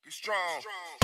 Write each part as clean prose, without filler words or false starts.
Be strong.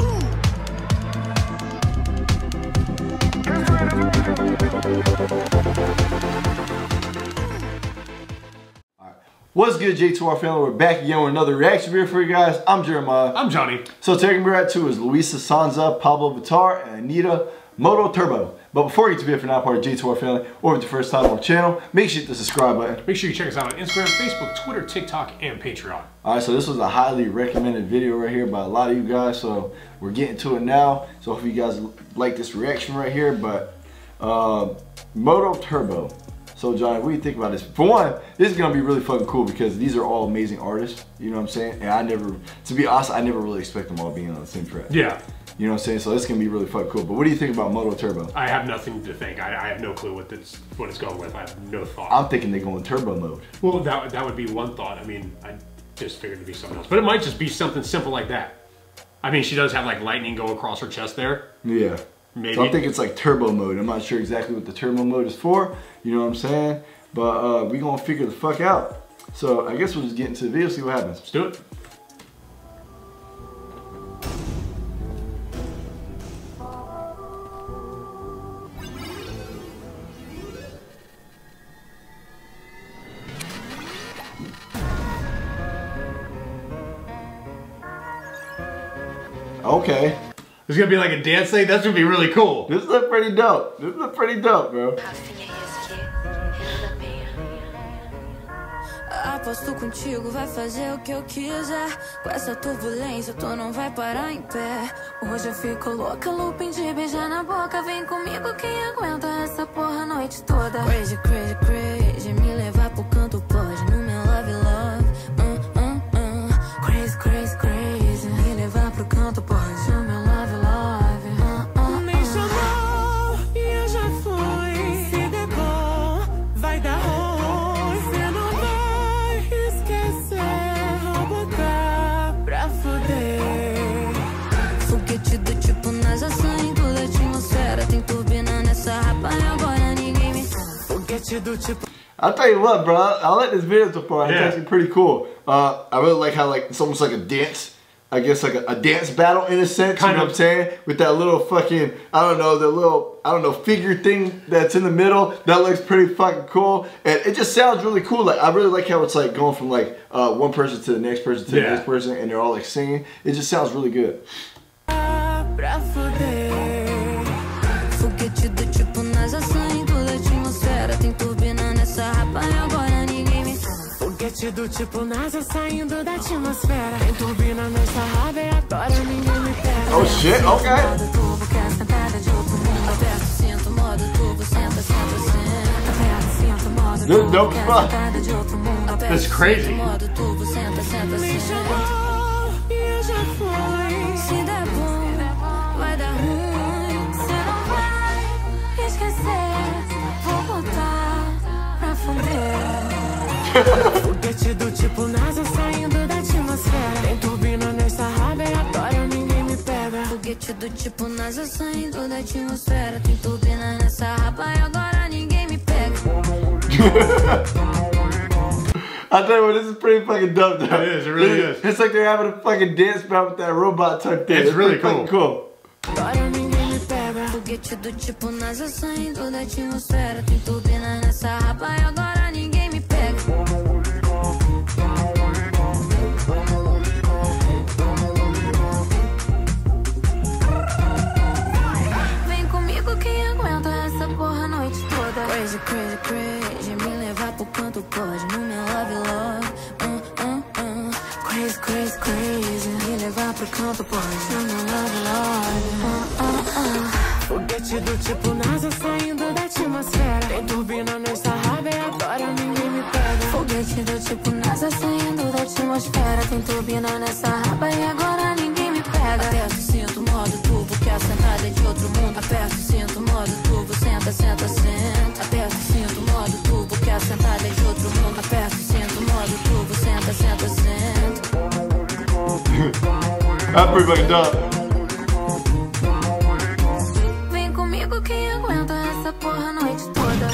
What's good, J2R family? We're back again with another reaction video for you guys. I'm Jeremiah. I'm Johnny. So today we're at 2 is Luísa Sonza, Pabllo Vittar, and Anitta, Modo Turbo. But before you get to video, if you're not part of J2R family or if it's your first time on our channel, make sure you hit the subscribe button. Make sure you check us out on Instagram, Facebook, Twitter, TikTok, and Patreon. Alright, so this was a highly recommended video right here by a lot of you guys, so we're getting to it now. So I hope you guys like this reaction right here, but Modo Turbo. So Johnny, what do you think about this? For one, this is gonna be really fucking cool because these are all amazing artists, you know what I'm saying? And to be honest, I never really expect them all being on the same track. Yeah. You know what I'm saying? So this is gonna be really fucking cool. But what do you think about Modo Turbo? I have nothing to think. I have no clue what it's going with. I have no thought. I'm thinking they go in turbo mode. Well, that would be one thought. I mean, I just figured it'd be something else. But it might just be something simple like that. I mean, she does have like lightning go across her chest there. Yeah. Maybe. So I think it's like turbo mode. I'm not sure exactly what the turbo mode is for. You know what I'm saying? But we gonna figure the fuck out. So I guess we'll just get into the video, see what happens. Let's do it. Okay. There's gonna be like a dance thing. That's gonna be really cool. This looks pretty dope. This looks pretty dope, bro. Aposto contigo, vai fazer o que eu quiser. Com essa turbulência, tu não vai parar em pé. Hoje eu fico louca, looping de beijar na boca. Vem comigo, quem aguenta essa porra a noite toda. Crazy, crazy, crazy. Me levar pro canto pode, no meu love, love. Crazy, crazy, crazy. Me levar pro canto pode, no meu love, love. Me chamou e eu já fui. Se der bom, vai dar ruim. Cê não vai esquecer. Vou botar pra fuder. Foguete do tipo NASA saindo da atmosfera. Tem turbina nessa rapa e agora ninguém me... Foguete do tipo... I'll tell you what, bro. I like this video so far. It's actually pretty cool. I really like how it's almost like a dance. I guess like a dance battle in a sense. You know what I'm saying? With that little fucking, I don't know, figure thing that's in the middle. That looks pretty fucking cool. And it just sounds really cool. Like I really like how it's like going from like one person to the next person to the next person, and they're all like singing. It just sounds really good. Foguete do tipo NASA saindo da atmosfera. Tem turbina nessa rapa e agora ninguém me... Foguete do tipo NASA saindo da atmosfera. Tem turbina nessa raba e agora ninguém me pega. Oh shit, okay. Modo turbo, quer sentada de outro mundo. Aperta o cinto, modo turbo, senta, senta, senta. Aperta o cinto, modo turbo, quer sentada de outro mundo. Aperta o cinto, modo turbo, senta, senta, Me senta. chamou e eu já fui. Se der bom, vai dar ruim. Cê não vai esquecer. Vou botar pra fuder. Foguete do tipo NASA saindo da atmosfera. Tem turbina nessa raba e agora ninguém me pega. Foguete do tipo NASA saindo da atmosfera. Tem turbina nessa raba e agora ninguém me pega. I tell you what, this is pretty fucking dope, though. It is, it really is. It's like they're having a fucking dance battle with that robot tucked in. It's really fucking cool. Agora ninguém me pega. Foguete do tipo NASA saindo da atmosfera. Tem turbina nessa raba e agora ninguém me pega. Vem comigo, quem aguenta essa porra a noite toda. Crazy, crazy, crazy. Me levar pro canto pode, no meu love, love. Crazy, crazy, crazy. Me levar pro canto pode, no meu love, love. Foguete do tipo NASA saindo da atmosfera. Tem turbina nessa raba e agora ninguém me pega. Foguete do tipo NASA saindo da atmosfera. Tem turbina nessa raba e agora ninguém me pega. Aperta o cinto, modo turbo, que a sentada é de outro mundo. Aperta o cinto, modo turbo, senta, senta, senta. Aperta o cinto, modo turbo, que a sentada é de outro mundo. Aperta o cinto, modo turbo, senta, senta, senta. That's pretty fucking dope. Vem comigo, quem aguenta essa porra a noite toda.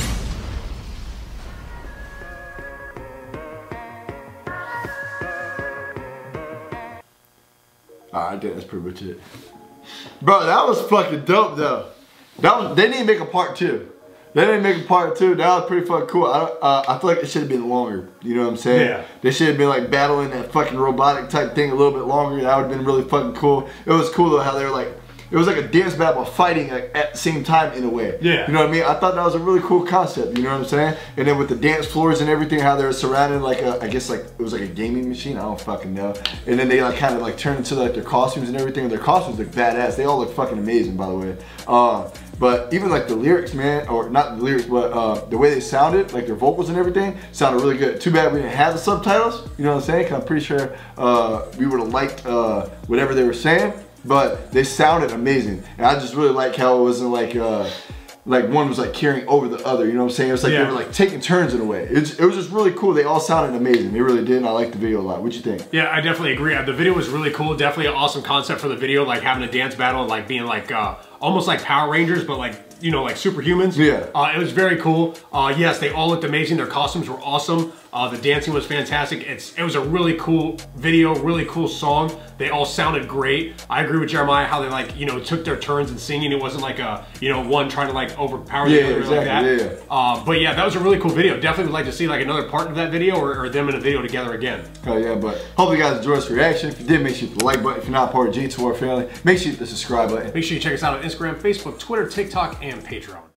I think that's pretty much it. Bro, that was fucking dope though. They need to make a part 2. They didn't make a part 2. That was pretty fucking cool. I feel like it should have been longer. You know what I'm saying? Yeah. They should have been like battling that fucking robotic type thing a little bit longer. That would have been really fucking cool. It was cool though how they were like, it was like a dance battle fighting like at the same time in a way. Yeah. You know what I mean? I thought that was a really cool concept. You know what I'm saying? And then with the dance floors and everything, how they were surrounded like I guess like it was like a gaming machine. I don't fucking know. And then they like kind of like turned into like their costumes and everything. And their costumes look badass. They all look fucking amazing, by the way. But even like the lyrics, man, or not the lyrics, but the way they sounded, like their vocals and everything, sounded really good. Too bad we didn't have the subtitles. You know what I'm saying? Cause I'm pretty sure we would have liked whatever they were saying. But they sounded amazing, and I just really like how it wasn't like one was like carrying over the other. You know what I'm saying? It was like they were like taking turns in a way. It was just really cool. They all sounded amazing. They really did. And I liked the video a lot. What'd you think? Yeah, I definitely agree. The video was really cool. Definitely an awesome concept for the video, like having a dance battle and like being like almost like Power Rangers, but like, you know, like superhumans. Yeah. It was very cool. Yes, they all looked amazing. Their costumes were awesome. The dancing was fantastic. It was a really cool video, really cool song. They all sounded great. I agree with Jeremiah how they like, you know, took their turns in singing. It wasn't like a, you know, one trying to like overpower the other like that. But yeah, that was a really cool video. Definitely would like to see like another part of that video or them in a video together again. Oh yeah, but hopefully you guys enjoyed this reaction. If you did, make sure you hit the like button. If you're not part of G2R family, make sure you hit the subscribe button. Make sure you check us out on Instagram, Facebook, Twitter, TikTok, and Patreon.